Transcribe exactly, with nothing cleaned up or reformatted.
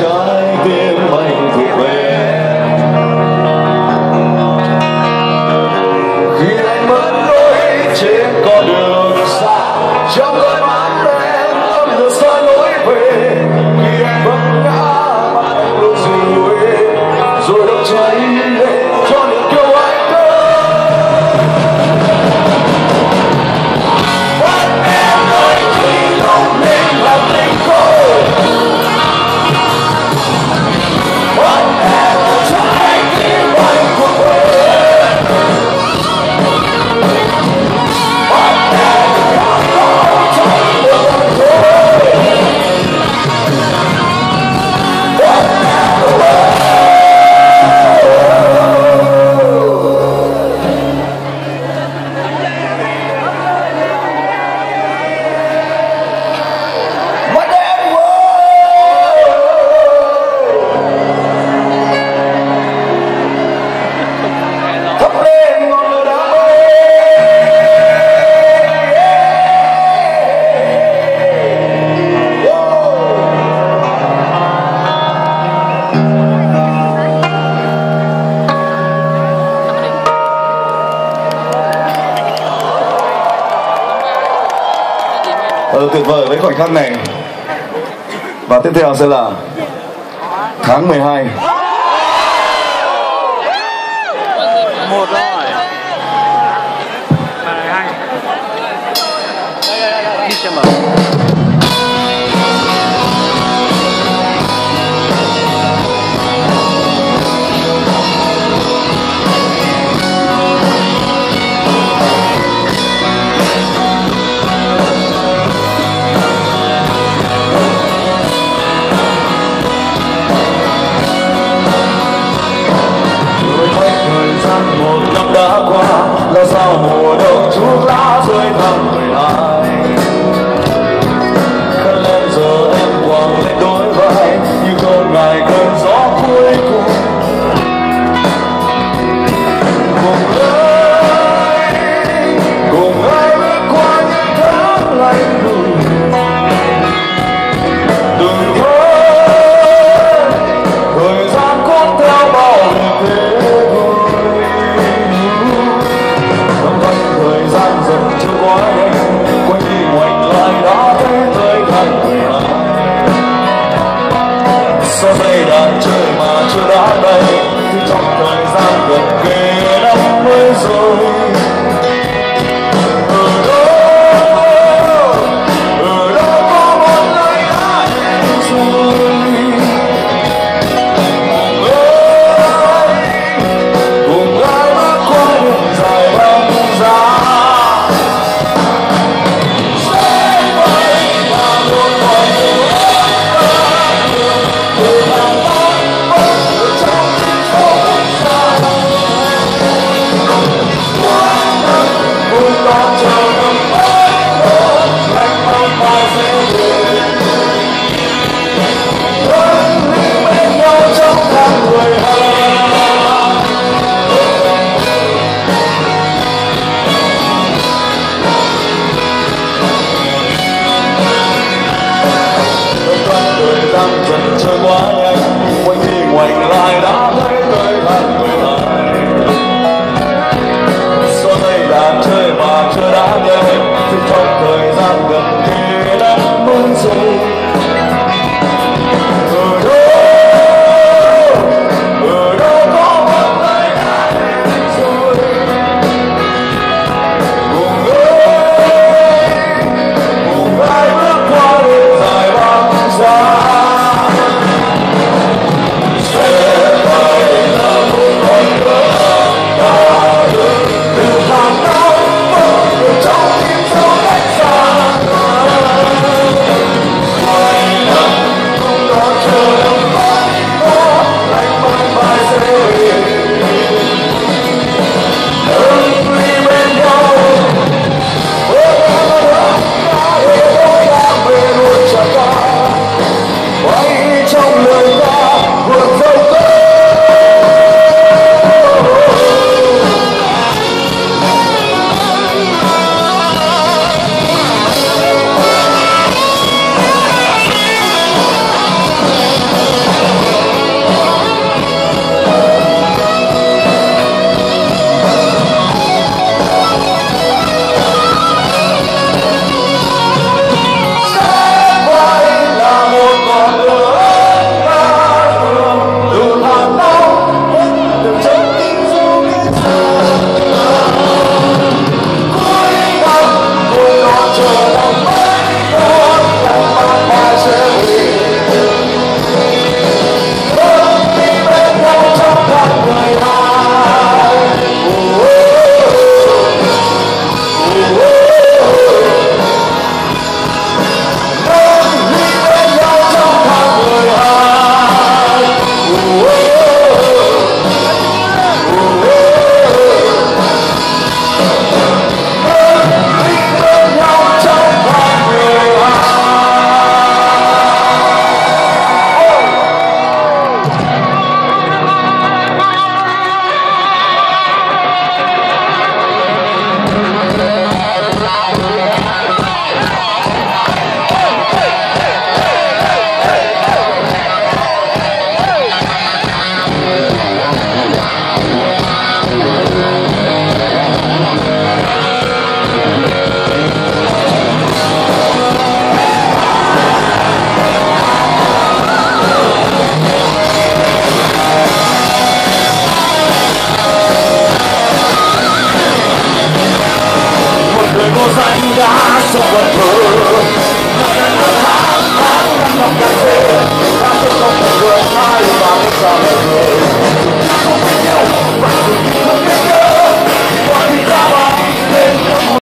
trái tim anh thuộc về em. Khi anh mất lối trên con đường xa, trong đôi mắt em âm giờ xa lối về. Khi anh vấp ngã mắt anh luôn dịu êm, rồi đốt cháy lên cho những kêu anh cơ. Bắt em nói khi lòng mình là tình khổ, bắt em trái tim anh thuộc về. Bắt em khát khao trong một lần thôi. Bắt em What that was. Thắp lên ngọn lửa đam mê. Ừ, tuyệt vời với khoảnh khắc này. Và tiếp theo sẽ là tháng mười hai. Một rồi. Bài hai. Đây đây đây. Đi xem mở. Một năm đã qua là sao mùa đông chút lá rơi tháng mười hai. Khăn lên giờ em quàng lên đôi vai như không ngại cơn gió cuối cùng. Cùng ơi, cùng ai bước qua những tháng lạnh lùng. Đừng thôi, thời gian cuốn theo bao hình thế. Thời gian dần trôi qua nhanh, quay đi ngoảnh lại đã thấy tới tháng mười hai. Sao dây đàn chơi mà chưa đã đây, khi trong thời gian gần kề năm mươi rồi.